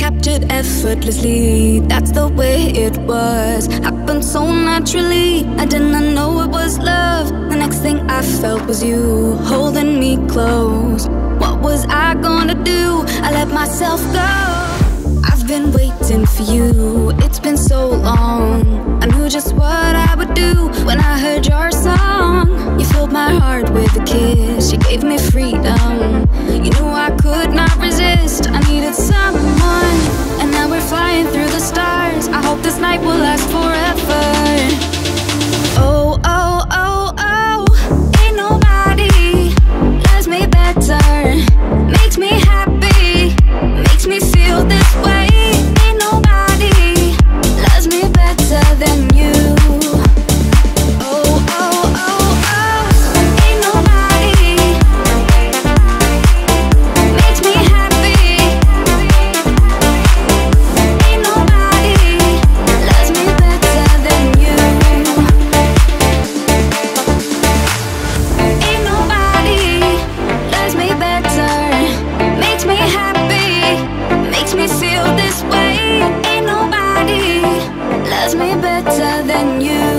captured effortlessly. That's the way it was. Happened so naturally. I didn't know it was love. The next thing I felt was you holding me close. What was I gonna do? I let myself go. I've been waiting for you. It's been so long. I knew just what I would do when I heard your song. You filled my heart with a kiss. You gave me freedom. You knew I could not resist. I needed someone, and now we're flying through the stars. I hope this night will last forever. Oh, oh, oh, oh. Ain't nobody loves me better. Makes me happy. Makes me feel this way. Ain't nobody loves me better than you. Better than you.